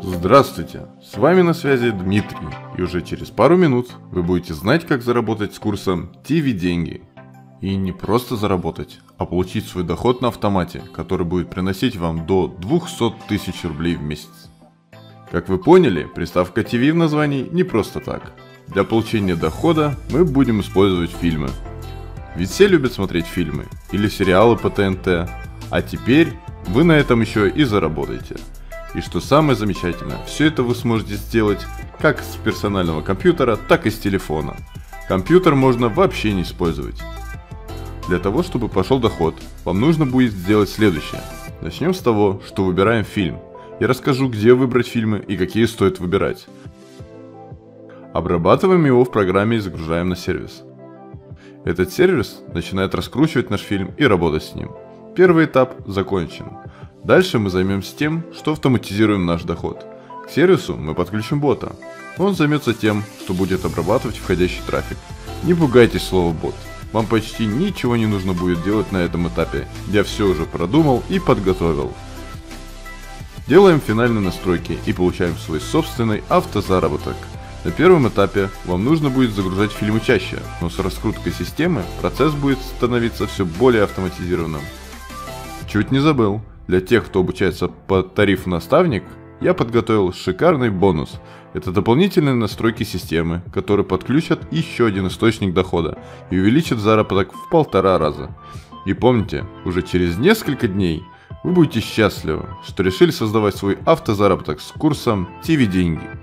Здравствуйте, с вами на связи Дмитрий, и уже через пару минут вы будете знать, как заработать с курсом TV деньги. И не просто заработать, а получить свой доход на автомате, который будет приносить вам до 200 тысяч рублей в месяц. Как вы поняли, приставка TV в названии не просто так. Для получения дохода мы будем использовать фильмы. Ведь все любят смотреть фильмы или сериалы по ТНТ, а теперь вы на этом еще и заработаете. И что самое замечательное, все это вы сможете сделать как с персонального компьютера, так и с телефона. Компьютер можно вообще не использовать. Для того, чтобы пошел доход, вам нужно будет сделать следующее. Начнем с того, что выбираем фильм. Я расскажу, где выбрать фильмы и какие стоит выбирать. Обрабатываем его в программе и загружаем на сервис. Этот сервис начинает раскручивать наш фильм и работать с ним. Первый этап закончен. Дальше мы займемся тем, что автоматизируем наш доход. К сервису мы подключим бота. Он займется тем, что будет обрабатывать входящий трафик. Не пугайтесь слова бот. Вам почти ничего не нужно будет делать на этом этапе. Я все уже продумал и подготовил. Делаем финальные настройки и получаем свой собственный автозаработок. На первом этапе вам нужно будет загружать фильмы чаще, но с раскруткой системы процесс будет становиться все более автоматизированным. Чуть не забыл. Для тех, кто обучается по тарифу наставник, я подготовил шикарный бонус. Это дополнительные настройки системы, которые подключат еще один источник дохода и увеличат заработок в 1,5 раза. И помните, уже через несколько дней вы будете счастливы, что решили создавать свой автозаработок с курсом TV деньги.